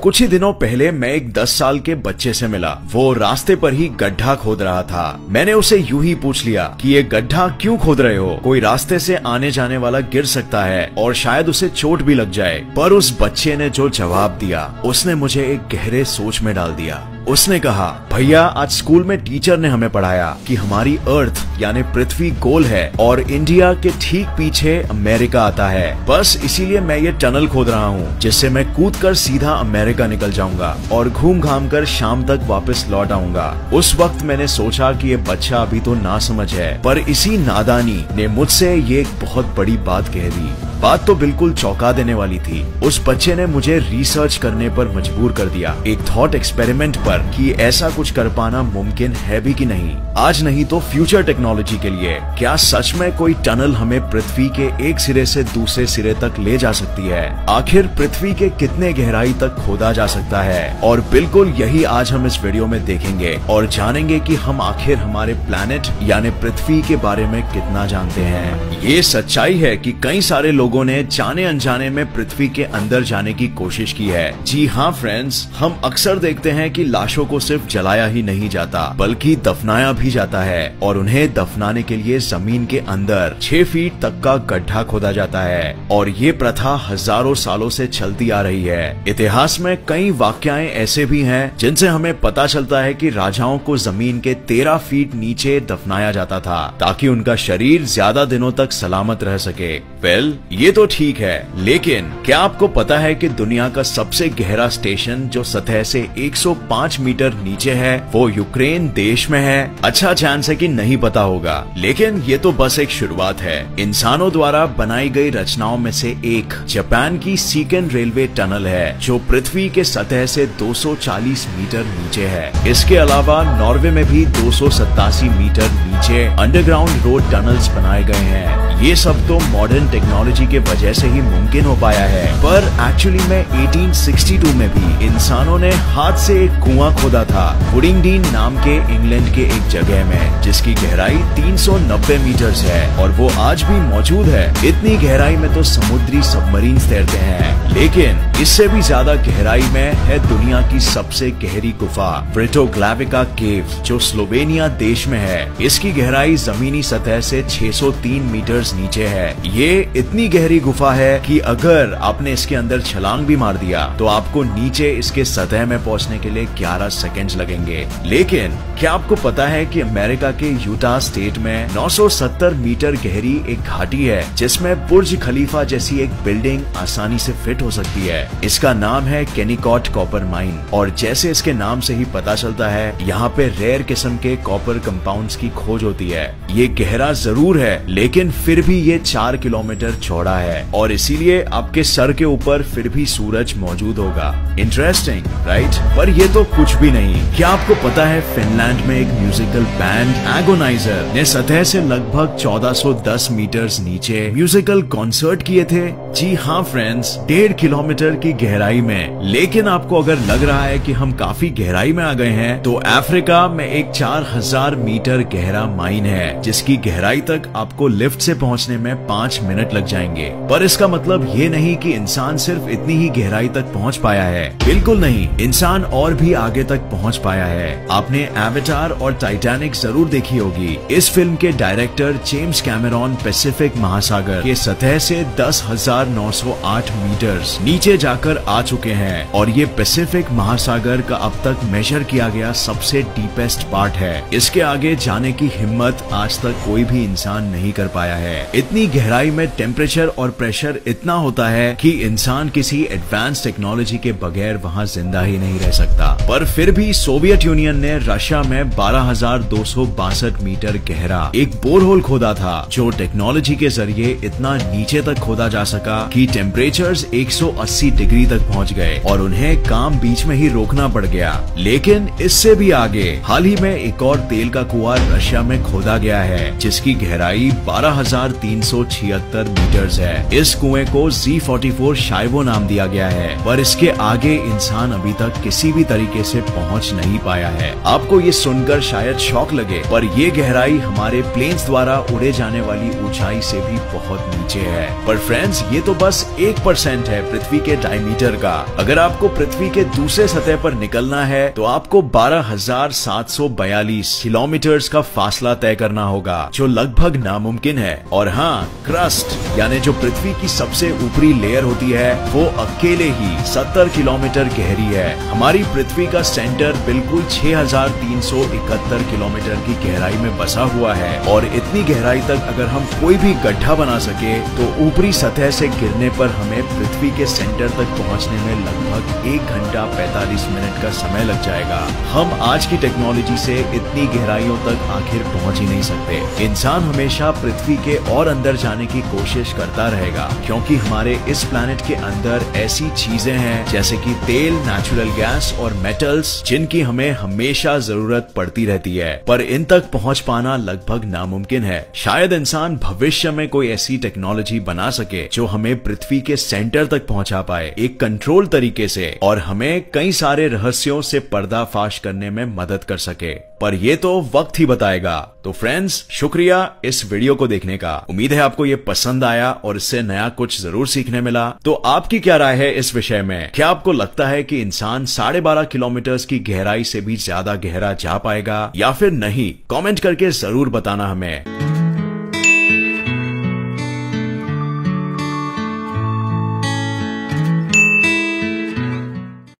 कुछ ही दिनों पहले मैं एक 10 साल के बच्चे से मिला। वो रास्ते पर ही गड्ढा खोद रहा था। मैंने उसे यूं ही पूछ लिया कि ये गड्ढा क्यों खोद रहे हो? कोई रास्ते से आने जाने वाला गिर सकता है और शायद उसे चोट भी लग जाए। पर उस बच्चे ने जो जवाब दिया उसने मुझे एक गहरे सोच में डाल दिया। उसने कहा, भैया आज स्कूल में टीचर ने हमें पढ़ाया कि हमारी अर्थ यानी पृथ्वी गोल है और इंडिया के ठीक पीछे अमेरिका आता है। बस इसीलिए मैं ये टनल खोद रहा हूँ जिससे मैं कूदकर सीधा अमेरिका निकल जाऊंगा और घूम घाम कर शाम तक वापस लौट आऊंगा। उस वक्त मैंने सोचा कि ये बच्चा अभी तो नासमझ है, पर इसी नादानी ने मुझसे ये एक बहुत बड़ी बात कह दी। बात तो बिल्कुल चौंका देने वाली थी। उस बच्चे ने मुझे रिसर्च करने पर मजबूर कर दिया, एक थॉट एक्सपेरिमेंट पर कि ऐसा कुछ कर पाना मुमकिन है भी कि नहीं, आज नहीं तो फ्यूचर टेक्नोलॉजी के लिए। क्या सच में कोई टनल हमें पृथ्वी के एक सिरे से दूसरे सिरे तक ले जा सकती है? आखिर पृथ्वी के कितने गहराई तक खोदा जा सकता है? और बिल्कुल यही आज हम इस वीडियो में देखेंगे और जानेंगे कि हम आखिर हमारे प्लैनेट यानी पृथ्वी के बारे में कितना जानते हैं। ये सच्चाई है कि कई सारे लोगों ने जाने अनजाने में पृथ्वी के अंदर जाने की कोशिश की है। जी हाँ फ्रेंड्स, हम अक्सर देखते हैं कि लाशों को सिर्फ जलाया ही नहीं जाता बल्कि दफनाया भी जाता है और उन्हें दफनाने के लिए जमीन के अंदर 6 फीट तक का गड्ढा खोदा जाता है और ये प्रथा हजारों सालों से चलती आ रही है। इतिहास में कई वाकयाएं ऐसे भी हैं जिनसे हमें पता चलता है कि राजाओं को जमीन के 13 फीट नीचे दफनाया जाता था ताकि उनका शरीर ज्यादा दिनों तक सलामत रह सके। वेल, ये तो ठीक है, लेकिन क्या आपको पता है कि दुनिया का सबसे गहरा स्टेशन जो सतह से 105 मीटर नीचे है वो यूक्रेन देश में है? अच्छा चांस है कि नहीं पता होगा, लेकिन ये तो बस एक शुरुआत है। इंसानों द्वारा बनाई गई रचनाओं में से एक जापान की सीकेन रेलवे टनल है जो पृथ्वी के सतह से 240 मीटर नीचे है। इसके अलावा नॉर्वे में भी 287 मीटर नीचे अंडरग्राउंड रोड टनल्स बनाए गए हैं। ये सब तो मॉडर्न टेक्नोलॉजी के वजह से ही मुमकिन हो पाया है, पर एक्चुअली में 1862 में भी इंसानों ने हाथ से एक कुआं खोदा था वुडिंगडीन नाम के इंग्लैंड के एक जगह में, जिसकी गहराई 390 मीटर है और वो आज भी मौजूद है। इतनी गहराई में तो समुद्री सबमरीन तैरते हैं, लेकिन इससे भी ज्यादा गहराई में है दुनिया की सबसे गहरी गुफा ब्रिटोग्लाविका केव जो स्लोवेनिया देश में है। इसकी गहराई जमीनी सतह से 603 मीटर नीचे है। ये इतनी गहरी गुफा है कि अगर आपने इसके अंदर छलांग भी मार दिया तो आपको नीचे इसके सतह में पहुंचने के लिए 11 सेकंड्स लगेंगे। लेकिन क्या आपको पता है कि अमेरिका के यूटा स्टेट में 970 मीटर गहरी एक घाटी है जिसमें बुर्ज खलीफा जैसी एक बिल्डिंग आसानी से फिट हो सकती है। इसका नाम है केनिकॉट कॉपर माइन और जैसे इसके नाम से ही पता चलता है, यहाँ पे रेयर किस्म के कॉपर कंपाउंड्स की खोज होती है। ये गहरा जरूर है, लेकिन फिर भी ये 4 किलोमीटर चौड़ा है और इसीलिए आपके सर के ऊपर फिर भी सूरज मौजूद होगा। Interesting, right? पर ये तो कुछ भी नहीं। क्या आपको पता है फिनलैंड में एक म्यूजिकल बैंड एगोनाइजर ने सतह से लगभग 1410 मीटर नीचे म्यूजिकल कॉन्सर्ट किए थे? जी हाँ फ्रेंड्स, 1.5 किलोमीटर की गहराई में। लेकिन आपको अगर लग रहा है कि हम काफी गहराई में आ गए हैं, तो अफ्रीका में एक 4000 मीटर गहरा माइन है जिसकी गहराई तक आपको लिफ्ट से पहुंचने में 5 मिनट लग जाएंगे। पर इसका मतलब ये नहीं कि इंसान सिर्फ इतनी ही गहराई तक पहुंच पाया है। बिल्कुल नहीं, इंसान और भी आगे तक पहुंच पाया है। आपने एवेटार और टाइटैनिक जरूर देखी होगी। इस फिल्म के डायरेक्टर जेम्स कैमेरॉन पैसिफिक महासागर के सतह से 10,908 मीटर नीचे जाकर आ चुके हैं और ये पैसिफिक महासागर का अब तक मेजर किया गया सबसे डीपेस्ट पार्ट है। इसके आगे जाने की हिम्मत आज तक कोई भी इंसान नहीं कर पाया है। इतनी गहराई में टेम्परेचर और प्रेशर इतना होता है कि इंसान किसी एडवांस टेक्नोलॉजी के बगैर वहां जिंदा ही नहीं रह सकता। पर फिर भी सोवियत यूनियन ने रशिया में 12,262 मीटर गहरा एक बोरहोल खोदा था जो टेक्नोलॉजी के जरिए इतना नीचे तक खोदा जा सका कि टेम्परेचर्स 180 डिग्री तक पहुंच गए और उन्हें काम बीच में ही रोकना पड़ गया। लेकिन इससे भी आगे हाल ही में एक और तेल का कुआं रशिया में खोदा गया है जिसकी गहराई 12,376 मीटर है। इस कुएं को Z44 शाइवो नाम दिया गया है, पर इसके आगे इंसान अभी तक किसी भी तरीके से पहुंच नहीं पाया है। आपको ये सुनकर शायद शॉक लगे, पर ये गहराई हमारे प्लेन्स द्वारा उड़े जाने वाली ऊंचाई से भी बहुत नीचे है। पर फ्रेंड्स, ये तो बस 1% है पृथ्वी के डायमीटर का। अगर आपको पृथ्वी के दूसरे सतह पर निकलना है तो आपको 12,742 किलोमीटर का फासला तय करना होगा, जो लगभग नामुमकिन है। और हाँ, क्रस्ट यानी जो पृथ्वी की सबसे ऊपरी लेयर होती है वो अकेले ही 70 किलोमीटर गहरी है। हमारी पृथ्वी का सेंटर बिल्कुल 6,371 किलोमीटर की गहराई में बसा हुआ है और इतनी गहराई तक अगर हम कोई भी गड्ढा बना सके तो ऊपरी सतह से गिरने पर हमें पृथ्वी के सेंटर तक पहुंचने में लगभग 1 घंटा 45 मिनट का समय लग जाएगा। हम आज की टेक्नोलॉजी से इतनी गहराइयों तक आखिर पहुंच ही नहीं सकते। इंसान हमेशा पृथ्वी के और अंदर जाने की कोशिश करता रहेगा, क्योंकि हमारे इस प्लैनेट के अंदर ऐसी चीजें हैं जैसे कि तेल, नेचुरल गैस और मेटल्स, जिनकी हमें हमेशा जरूरत पड़ती रहती है, पर इन तक पहुंच पाना लगभग नामुमकिन है। शायद इंसान भविष्य में कोई ऐसी टेक्नोलॉजी बना सके जो हमें पृथ्वी के सेंटर तक पहुंचा पाए एक कंट्रोल तरीके से और हमें कई सारे रहस्यों से पर्दाफाश करने में मदद कर सके, पर ये तो वक्त ही बताएगा। तो फ्रेंड्स, शुक्रिया इस वीडियो को देखने का। उम्मीद है आपको ये पसंद आया और इससे नया कुछ जरूर सीखने मिला। तो आपकी क्या राय है इस विषय में? क्या आपको लगता है कि इंसान 12.5 किलोमीटर की गहराई से भी ज्यादा गहरा जा पाएगा या फिर नहीं? कमेंट करके जरूर बताना हमें।